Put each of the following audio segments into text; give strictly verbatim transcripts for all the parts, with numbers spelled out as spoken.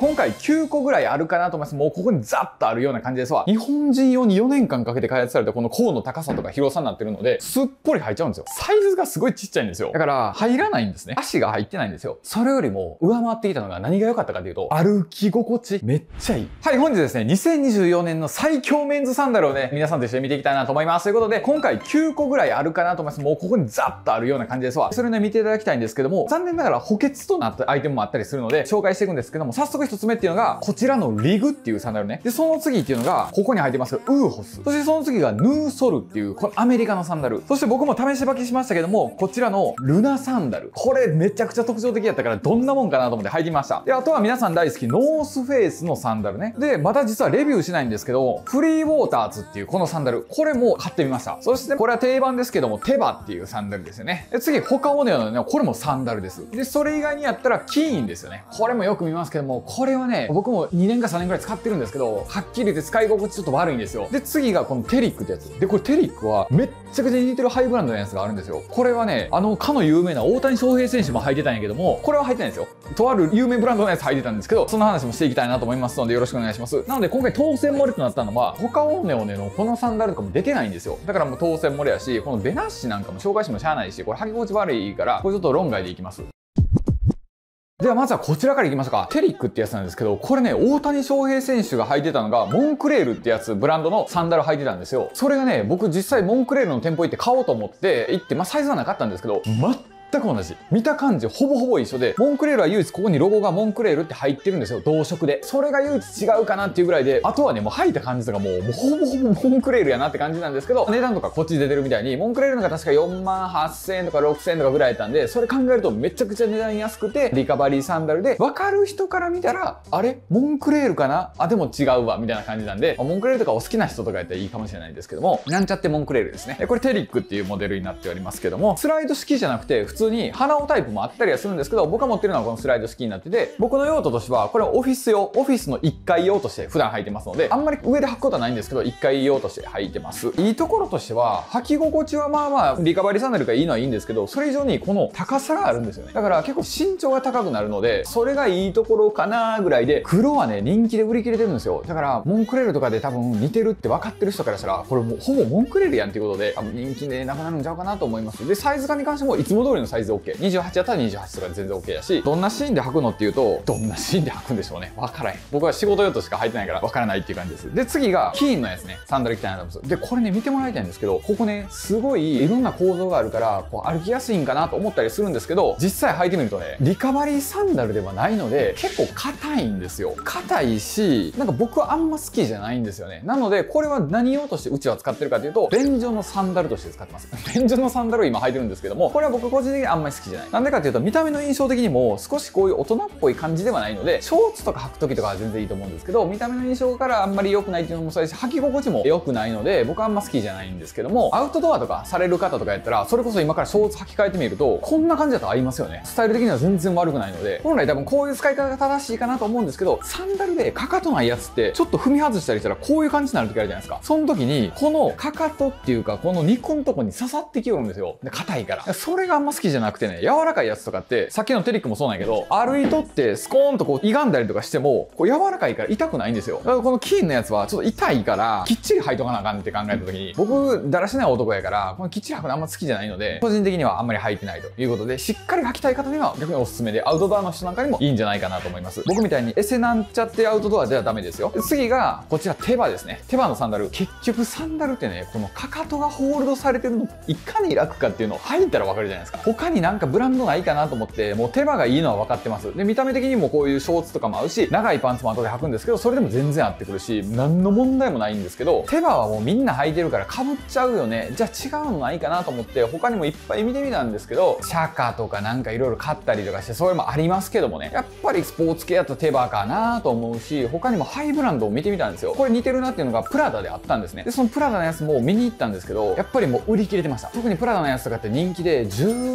今回きゅうこぐらいあるかなと思います。もうここにザッとあるような感じですわ。日本人用によねんかんかけて開発されたこの甲の高さとか広さになってるので、すっぽり入っちゃうんですよ。サイズがすごいちっちゃいんですよ。だから入らないんですね。足が入ってないんですよ。それよりも上回ってきたのが何が良かったかというと、歩き心地めっちゃいい。はい、本日ですね、にせんにじゅうよねんの最強メンズサンダルをね、皆さんと一緒に見ていきたいなと思います。ということで、今回きゅうこぐらいあるかなと思います。もうここにザッとあるような感じですわ。それをね、見ていただきたいんですけども、残念ながら補欠となったアイテムもあったりするので、紹介していくんですけども、早速一つ目っていうのが、こちらのリグっていうサンダルね。で、その次っていうのが、ここに入ってますウーホス。そしてその次がヌーソルっていう、このアメリカのサンダル。そして僕も試し履きしましたけども、こちらのルナサンダル。これめちゃくちゃ特徴的やったから、どんなもんかなと思って履いてみました。で、あとは皆さん大好き、ノースフェイスのサンダルね。で、まだ実はレビューしないんですけど、フリーウォーターズっていうこのサンダル。これも買ってみました。そして、これは定番ですけども、テバっていうサンダルですよね。で、次、ホカオネオのね、これもサンダルです。で、それ以外にやったら、キーンですよね。これもよく見ますけども、これはね、僕もにねんかさんねんくらい使ってるんですけど、はっきり言って使い心地ちょっと悪いんですよ。で、次がこのテリックってやつ。で、これテリックはめっちゃくちゃ似てるハイブランドのやつがあるんですよ。これはね、あの、かの有名な大谷翔平選手も履いてたんやけども、これは履いてないんですよ。とある有名ブランドのやつ履いてたんですけど、その話もしていきたいなと思いますので、よろしくお願いします。なので、今回当選漏れとなったのは、ホカオネオネのこのサンダルとかも出てないんですよ。だからもう当選漏れやし、このベナッシなんかも紹介してもしゃあないし、これ履き心地悪いから、これちょっと論外でいきます。ではまずはこちらからいきましょうか。テリックってやつなんですけど、これね、大谷翔平選手が履いてたのが、モンクレールってやつ、ブランドのサンダル履いてたんですよ。それがね、僕実際モンクレールの店舗行って買おうと思って行って、まあサイズはなかったんですけど、全く同じ。見た感じほぼほぼ一緒で、モンクレールは唯一ここにロゴがモンクレールって入ってるんですよ。同色で。それが唯一違うかなっていうぐらいで、あとはね、もう履いた感じとかもう、もうほぼほぼモンクレールやなって感じなんですけど、値段とかこっち出てるみたいに、モンクレールのが確かよんまんはっせんえんとかろくせんえんとかぐらいやったんで、それ考えるとめちゃくちゃ値段安くて、リカバリーサンダルで、わかる人から見たら、あれモンクレールかなあ、でも違うわ、みたいな感じなんで、モンクレールとかお好きな人とかやったらいいかもしれないんですけども、なんちゃってモンクレールですね。これテリックっていうモデルになっておりますけども、スライド式じゃなくて、普通に鼻緒タイプもあったりはするんですけど、僕が持ってるのはこのスライド式になってて、僕の用途としては、これはオフィス用、オフィスのいっかい用として普段履いてますので、あんまり上で履くことはないんですけど、いっかい用として履いてます。いいところとしては、履き心地はまあまあ、リカバリーサンダルがいいのはいいんですけど、それ以上にこの高さがあるんですよね。だから結構身長が高くなるので、それがいいところかなぐらいで、黒はね、人気で売り切れてるんですよ。だから、モンクレールとかで多分似てるって分かってる人からしたら、これもうほぼモンクレールやんっていうことで、多分人気でなくなるんちゃうかなと思います。で、サイズ感に関してもいつも通りのサイズ OK。にじゅうはちだったらにじゅうはちとかで全然 OK やし、どんなシーンで履くのっていうと、どんなシーンで履くんでしょうね。わからへん。僕は仕事用途しか履いてないからわからないっていう感じです。で、次が、キーンのやつね。サンダル着たいなと思うんです。で、これね、見てもらいたいんですけど、ここね、すごいいろんな構造があるから、こう歩きやすいんかなと思ったりするんですけど、実際履いてみるとね、リカバリーサンダルではないので、結構硬いんですよ。硬いし、なんか僕はあんま好きじゃないんですよね。なので、これは何用としてうちは使ってるかというと、便所のサンダルとして使ってます。便所のサンダルを今履いてるんですけども、これは僕個人的にあんまり好きじゃない。なんでかっていうと、見た目の印象的にも少しこういう大人っぽい感じではないので、ショーツとか履く時とかは全然いいと思うんですけど、見た目の印象からあんまり良くないっていうのもそうですし、履き心地も良くないので、僕はあんま好きじゃないんですけども、アウトドアとかされる方とかやったら、それこそ今からショーツ履き替えてみると、こんな感じだと合いますよね。スタイル的には全然悪くないので、本来多分こういう使い方が正しいかなと思うんですけど、サンダルでかかとないやつって、ちょっと踏み外したりしたらこういう感じになる時あるじゃないですか。その時に、このかかとっていうか、この肉のとこに刺さってきよるんですよ。で、硬いから。それがあんま好きじゃなくてね、柔らかいやつとかって、さっきのテリックもそうなんやけど、歩いとってスコーンとこう歪んだりとかしても、こう柔らかいから痛くないんですよ。だからこのキーンのやつはちょっと痛いから、きっちり履いとかなあかんって考えた時に、僕、だらしない男やから、このきっちり履くのあんま好きじゃないので、個人的にはあんまり履いてないということで、しっかり履きたい方には逆におすすめで、アウトドアの人なんかにもいいんじゃないかなと思います。僕みたいにエセなんちゃってアウトドアじゃダメですよ。次が、こちらテバですね。テバのサンダル。結局サンダルってね、このかかとがホールドされてるのいかに楽かっていうのを履いたらわかるじゃないですか。他になんかブランドないかなと思って、もうテバがいいのは分かってます。で、見た目的にもこういうショーツとかも合うし、長いパンツも後で履くんですけど、それでも全然合ってくるし、何の問題もないんですけど、テバはもうみんな履いてるから被っちゃうよね。じゃあ違うのないかなと思って、他にもいっぱい見てみたんですけど、シャカとかなんかいろいろ買ったりとかして、それもありますけどもね、やっぱりスポーツ系やったらテバかなと思うし、他にもハイブランドを見てみたんですよ。これ似てるなっていうのがプラダであったんですね。で、そのプラダのやつも見に行ったんですけど、やっぱりもう売り切れてました。特にプラダのやつとかって人気でじゅう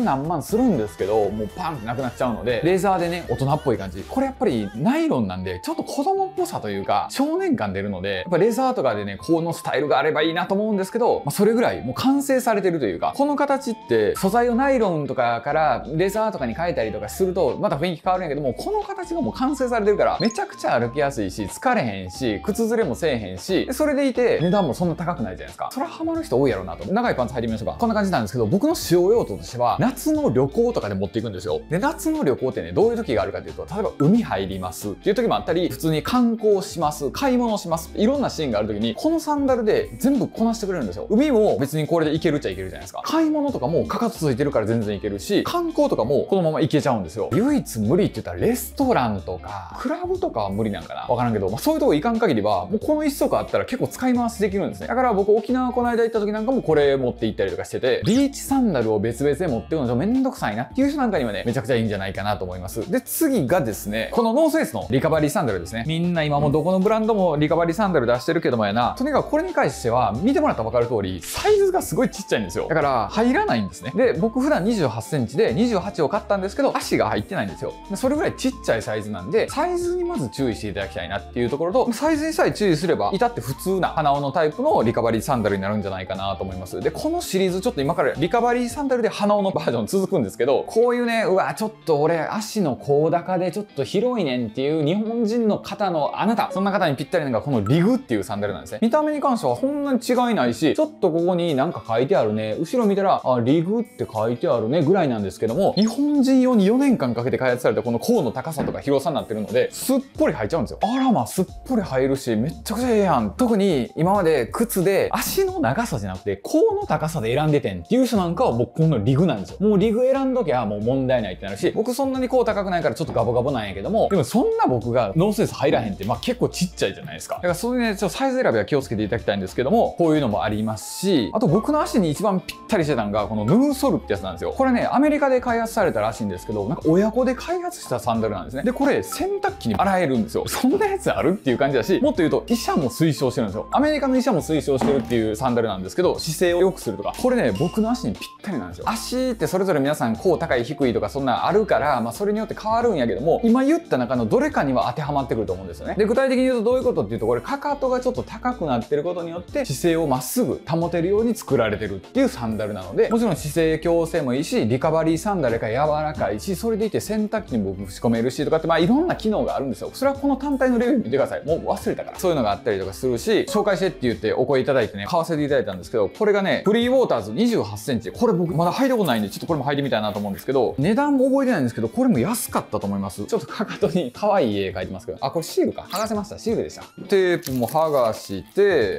何万するんですけど、もうパンってなくなっちゃうので、レーザーでね、大人っぽい感じ。これやっぱりナイロンなんで、ちょっと子供っぽさというか、少年感出るので、やっぱレーザーとかでね、このスタイルがあればいいなと思うんですけど、まあ、それぐらいもう完成されてるというか、この形って素材をナイロンとかからレーザーとかに変えたりとかすると、また雰囲気変わるんやけども、この形がもう完成されてるから、めちゃくちゃ歩きやすいし、疲れへんし、靴ずれもせえへんし、それでいて値段もそんな高くないじゃないですか。それはハマる人多いやろうなと。長いパンツ履いてみましょうか。こんな感じなんですけど、僕の使用用途としては、夏の旅行とかで持っていくんですよ。で、夏の旅行ってね、どういう時があるかというと、例えば海入りますっていう時もあったり、普通に観光します、買い物します、いろんなシーンがある時に、このサンダルで全部こなしてくれるんですよ。海も別にこれで行けるっちゃいけるじゃないですか。買い物とかもかかとついてるから全然行けるし、観光とかもこのまま行けちゃうんですよ。唯一無理って言ったらレストランとか、クラブとかは無理なんかなわからんけど、まあ、そういうとこ行かん限りは、もうこの一足あったら結構使い回しできるんですね。だから僕沖縄この間行った時なんかもこれ持って行ったりとかしてて、ビーチサンダルを別々で持ってくのちょっとめんどくさいなっていう人なんかにはね、めちゃくちゃいいんじゃないかなと思います。で、次がですね、このノースフェイスのリカバリーサンダルですね。みんな今もどこのブランドもリカバリーサンダル出してるけどもやな、とにかくこれに関しては見てもらったら分かる通り、サイズがすごいちっちゃいんですよ。だから入らないんですね。で、僕普段にじゅうはちセンチでにじゅうはちを買ったんですけど、足が入ってないんですよ。でそれぐらいちっちゃいサイズなんで、サイズにまず注意していただきたいなっていうところと、サイズにさえ注意すれば、至って普通な鼻緒のタイプのリカバリーサンダルになるんじゃないかなと思います。で、このシリーズちょっと今からリカバリーサンダルで鼻緒のバージョン続くんですけど、こういうね、うわ、ちょっと俺足の甲高でちょっと広いねんっていう日本人の方のあなた、そんな方にぴったりなのがこのリグっていうサンダルなんですね。見た目に関してはそんなに違いないし、ちょっとここになんか書いてあるね、後ろ見たら、あ、リグって書いてあるねぐらいなんですけども、日本人用によねんかんかけて開発されたこの甲の高さとか広さになってるので、すっぽり履いちゃうんですよ。あらま、すっぽり入るし、めっちゃくちゃええやん。特に今まで靴で足の長さじゃなくて甲の高さで選んでてんっていう人なんかはもうこのリグなんですよ。もうリグ選んどきゃもう問題ないってなるし、僕そんなに甲高くないからちょっとガボガボなんやけども、でもそんな僕がノースフェイス入らへんって、まあ結構ちっちゃいじゃないですか。だからそういうね、ちょっとサイズ選びは気をつけていただきたいんですけども、こういうのもありますし、あと僕の足に一番ぴったりしてたのがこのヌーソルってやつなんですよ。これね、アメリカで開発されたらしいんですけど、なんか親子で開発したサンダルなんですね。で、これ洗濯機に洗えるんですよ。そんなやつあるっていう感じだし、もっと言うと医者も推奨してるんですよ。アメリカの医者も推奨してるっていうサンダルなんですけど、姿勢を良くするとか、これね、僕の足にぴったりなんですよ。足ってそれぞれ皆さん甲高い低いとかそんなあるから、まあそれによって変わるんやけども、今言った中のどれかには当てはまってくると思うんですよね。で、具体的に言うとどういうことっていうと、これかかとがちょっと高くなってることによって姿勢をまっすぐ保てるように作られてるっていうサンダルなので、もちろん姿勢矯正もいいし、リカバリーサンダルが柔らかいし、それでいて洗濯機に僕仕込めるしとかって、まあいろんな機能があるんですよ。それはこの単体のレビュー見てください。もう忘れたから。そういうのがあったりとかするし、紹介してって言ってお声いただいてね、買わせていただいたんですけど、これがね、フリーウォーターズにじゅうはちセンチ。これ僕まだ履いたことないんで、ちょっとこれも履いてみたいなと思うんですけど、値段も覚えてないんですけど、これも安かったと思います。ちょっとかかとに可愛い絵描いてますけど、あ、これシールか。剥がせました。シールでした。テープも剥がして、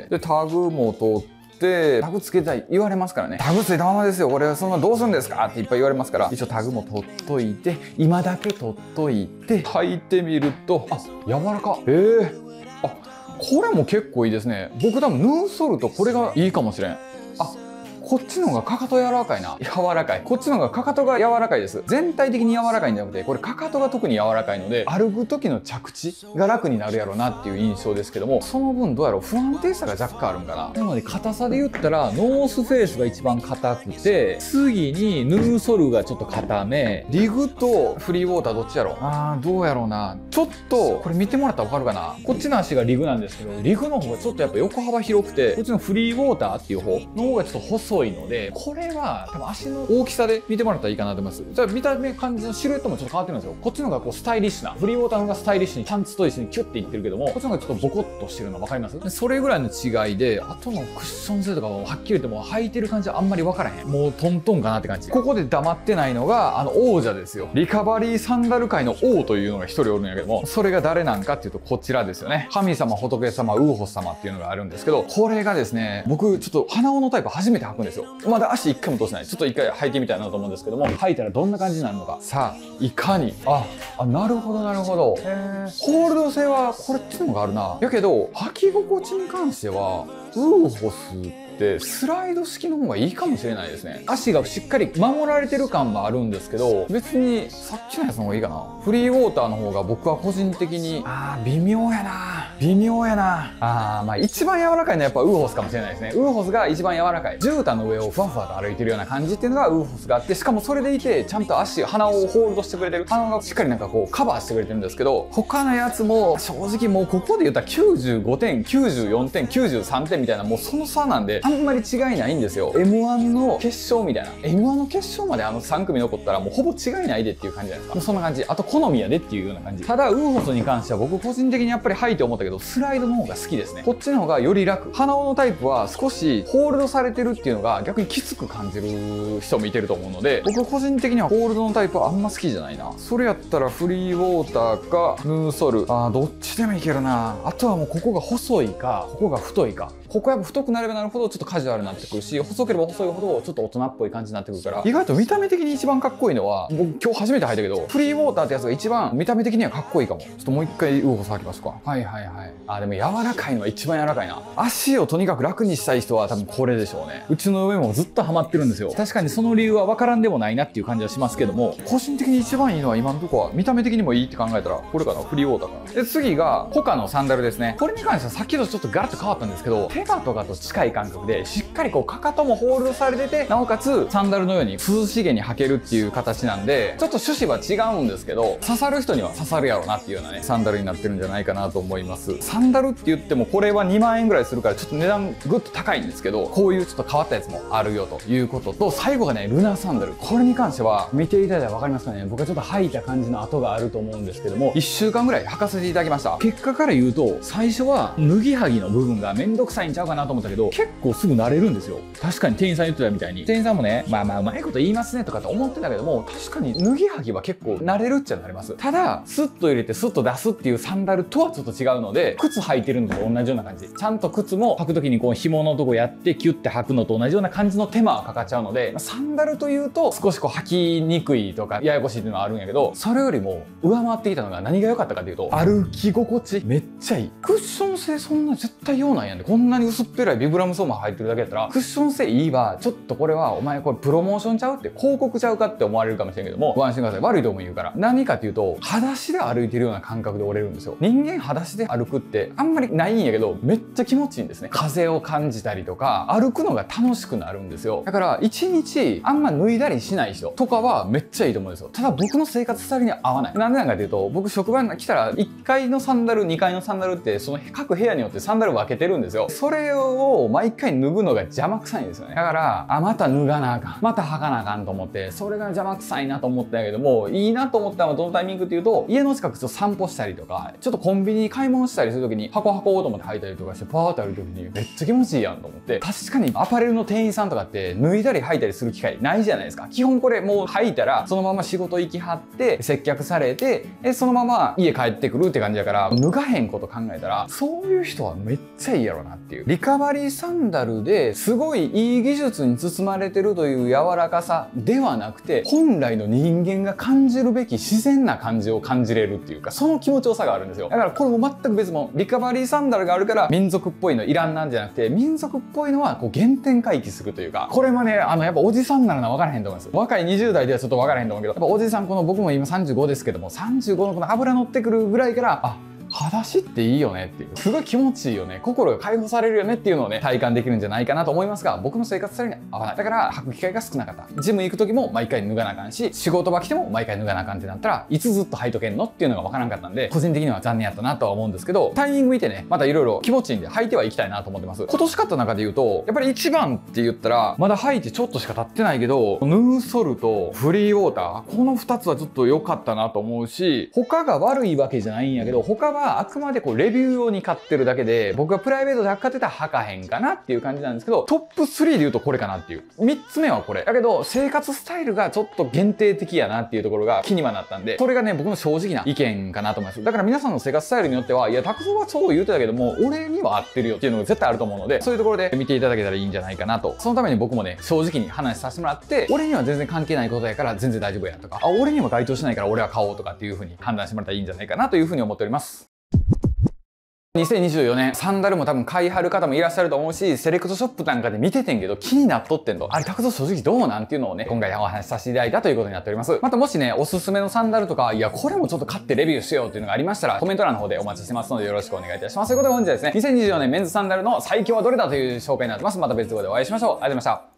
で、タグも取って、タグつけたい言われますからね。タグついたままですよ。これそんなどうするんですかっていっぱい言われますから、一応タグも取っといて、今だけ取っといて、履いてみると、あ、柔らか。えー、あ、これも結構いいですね。僕多分ヌーソルとこれがいいかもしれん。あ、こっちの方がかかと柔らかいな。柔らかい。こっちの方がかかとが柔らかいです。全体的に柔らかいんじゃなくて、これかかとが特に柔らかいので、歩く時の着地が楽になるやろうなっていう印象ですけども、その分どうやろう、不安定さが若干あるんかな。なので硬さで言ったら、ノースフェイスが一番硬くて、次にヌーソルがちょっと硬め、リグとフリーウォーターどっちやろう。あー、どうやろうな。ちょっと、これ見てもらったらわかるかな。こっちの足がリグなんですけど、リグの方がちょっとやっぱ横幅広くて、こっちのフリーウォーターっていう方の方がちょっと細いので、これは多分足の大きさで見てもらったらいいかなと思います。じゃあ見た目感じのシルエットもちょっと変わってるんですよ。こっちの方がこうスタイリッシュな、フリーウォーターの方がスタイリッシュにパンツと一緒にキュッていってるけども、こっちの方がちょっとボコッとしてるの分かります？でそれぐらいの違いで、あとのクッション性とかもはっきり言っても履いてる感じはあんまり分からへん。もうトントンかなって感じ。ここで黙ってないのがあの王者ですよ。リカバリーサンダル界の王というのが一人おるんやけども、それが誰なんかっていうとこちらですよね。神様、仏様、ウーホス様っていうのがあるんですけど、これがですね、僕ちょっと鼻緒のタイプ初めて履くんですよ。まだ足一回も通してない。ちょっと一回履いてみたいなと思うんですけども、履いたらどんな感じになるのか。さあ、いかに。あ、あ、なるほどなるほど。へー、ホールド性はこれっていうのがあるな。やけど、履き心地に関しては、ウーホスってスライド式の方がいいかもしれないですね。足がしっかり守られてる感もあるんですけど、別にさっきのやつの方がいいかな。フリーウォーターの方が僕は個人的に、あー、微妙やな。 微妙やな。あー、まあ一番柔らかいのはやっぱウーホスかもしれないですね。ウーホスが一番柔らかい。絨毯の上をふわふわと歩いてるような感じっていうのがウーホスがあって、しかもそれでいて、ちゃんと足、鼻をホールドしてくれてる。鼻がしっかりなんかこうカバーしてくれてるんですけど、他のやつも正直もうここで言ったらきゅうじゅうごてん、きゅうじゅうよんてん、きゅうじゅうさんてんみたいな、もうその差なんで、あんまり違いないんですよ。エムワン の決勝みたいな。エムワン の決勝まであのさん組残ったらもうほぼ違いないでっていう感じじゃないですか。もうそんな感じ。あと好みやでっていうような感じ。ただ、ウーホスに関しては僕個人的にやっぱり履いて思ったけど、スライドの方が好きですね。こっちの方がより楽。鼻緒のタイプは少しホールドされてるっていうのが逆にきつく感じる人もいてると思うので、僕個人的にはホールドのタイプはあんま好きじゃないな。それやったらフリーウォーターかヌーソル。あー、どっちでもいけるな。あとはもうここが細いか、ここが太いか。ここやっぱ太くなればなるほどちょっとカジュアルになってくるし、細ければ細いほどちょっと大人っぽい感じになってくるから、意外と見た目的に一番かっこいいのは、僕今日初めて履いたけど、フリーウォーターってやつが一番見た目的にはかっこいいかも。ちょっともう一回ウーホス履きますか。はいはいはい。あ、でも柔らかいのは一番柔らかいな。足をとにかく楽にしたい人は多分これでしょうね。うちの上もずっとハマってるんですよ。確かにその理由は分からんでもないなっていう感じはしますけども、個人的に一番いいのは今のところは見た目的にもいいって考えたら、これかな、フリーウォーターかな。で、次が他のサンダルですね。これに関してはさっきとちょっとガラッと変わったんですけど、ペガとかと近い感覚で、しっかりこうかかともホールドされてて、なおかつサンダルのように涼しげに履けるっていう形なんで、ちょっと趣旨は違うんですけど、刺さる人には刺さるやろうなっていうようなね、サンダルになってるんじゃないかなと思います。サンダルって言ってもこれはにまんえんぐらいするからちょっと値段ぐっと高いんですけど、こういうちょっと変わったやつもあるよということと、最後がね、ルナーサンダル。これに関しては見ていただいたら分かりますかね。僕はちょっと履いた感じの跡があると思うんですけども、いっしゅうかんぐらい履かせていただきました。結果から言うと、最初は脱ぎはぎの部分がめんどくさいんちゃうかなと思ったけど、結構すぐ慣れるんですよ。確かに店員さん言ってたみたいに、店員さんもね、まあまあうまいこと言いますねとかって思ってたけども、確かに脱ぎはぎは結構慣れるっちゃ慣れます。ただ、スッと入れてスッと出すっていうサンダルとはちょっと違うので、靴履いてるのと同じような感じ。ちゃんと靴も履くときにこう紐のとこやってキュッて履くのと同じような感じの手間はかかっちゃうので、サンダルというと少しこう履きにくいとかややこしいっていうのはあるんやけど、それよりも上回ってきたのが何が良かったかというと、歩き心地めっちゃいい。クッション性そんな絶対用なんやんで、こんなに薄っぺらいビブラムソーマー履いてるだけやったら、クッション性いいわ、ちょっとこれはお前これプロモーションちゃうって広告ちゃうかって思われるかもしれんけども、ご安心ください。悪いとも言うから。何かっていうと、裸足で歩いてるような感覚で折れるんですよ。人間裸足で歩くってあんまりないんやけど、めっちゃ気持ちいいんですね。風を感じたりとか、歩くのが楽しくなるんですよ。だから一日あんま脱いだりしない人とかはめっちゃいいと思うんですよ。ただ僕の生活スタイルには合わない。なんでなんかっていうと、僕職場に来たらいっかいのサンダル、にかいのサンダルってその各部屋によってサンダル分けてるんですよ。それを毎回脱ぐのが邪魔くさいんですよね。だから、あ、また脱がなあかん。また履かなあかんと思って、それが邪魔くさいなと思ったんやけども、いいなと思ったのはどのタイミングっていうと、家の近くちょっと散歩したりとか、ちょっとコンビニ買い物したりするときに、箱箱と思って履いたりとかして、パーって歩いてるときに、めっちゃ気持ちいいやんと思って、確かにアパレルの店員さんとかって脱いだり履いたりする機会ないじゃないですか。基本これもう履いたら、そのまま仕事行きはって、接客されて、えそのまま家帰ってくるって感じだから、脱がへんこと考えたら、そういう人はめっちゃいいやろなっていう。リカバリーサンダルですごいいい技術に包まれてるという柔らかさではなくて、本来の人間が感じるべき自然な感じを感じれるっていうか、その気持ちよさがあるんですよ。だからこれも全く別物。リカバリーサンダルがあるから民族っぽいのいらんなんじゃなくて、民族っぽいのはこう原点回帰するというか、これもね、あのやっぱおじさんなら分からへんと思います。若いにじゅうだいではちょっと分からへんと思うけど、やっぱおじさん、この僕も今さんじゅうごですけども、さんじゅうごのこの脂乗ってくるぐらいから、あ、裸足っていいよねっていう。すごい気持ちいいよね。心が解放されるよねっていうのをね、体感できるんじゃないかなと思いますが、僕の生活スタイルに合わない。だから、履く機会が少なかった。ジム行く時も毎回脱がなあかんし、仕事場来ても毎回脱がなあかんってなったら、いつずっと履いとけんのっていうのがわからんかったんで、個人的には残念やったなとは思うんですけど、タイミング見てね、またいろいろ気持ちいいんで履いてはいきたいなと思ってます。今年買った中で言うと、やっぱり一番って言ったら、まだ履いてちょっとしか経ってないけど、ヌーソルとフリーウォーター、このふたつはちょっと良かったなと思うし、他が悪いわけじゃないんやけど、他はあくまでこうレビュー用に買ってるだけで、僕がプライベートで買ってたら履かへんかなっていう感じなんですけど、トップスリーで言うとこれかなっていう。みっつめはこれ。だけど、生活スタイルがちょっと限定的やなっていうところが気にはなったんで、それがね、僕の正直な意見かなと思います。だから皆さんの生活スタイルによっては、いや、拓三はそう言うてたけども、俺には合ってるよっていうのが絶対あると思うので、そういうところで見ていただけたらいいんじゃないかなと。そのために僕もね、正直に話させてもらって、俺には全然関係ないことやから全然大丈夫やとか、あ、俺には該当しないから俺は買おうとかっていう風に判断してもらったらいいんじゃないかなという風に思っております。 にせんにじゅうよねん、サンダルも多分買いはる方もいらっしゃると思うし、セレクトショップなんかで見ててんけど気になっとってんと。あれ、タクト正直どうなんっていうのをね、今回お話しさせていただいたということになっております。またもしね、おすすめのサンダルとか、いや、これもちょっと買ってレビューしようっていうのがありましたら、コメント欄の方でお待ちしてますのでよろしくお願いいたします。ということで本日はですね、にせんにじゅうよねんメンズサンダルの最強はどれだという紹介になってます。また別動画でお会いしましょう。ありがとうございました。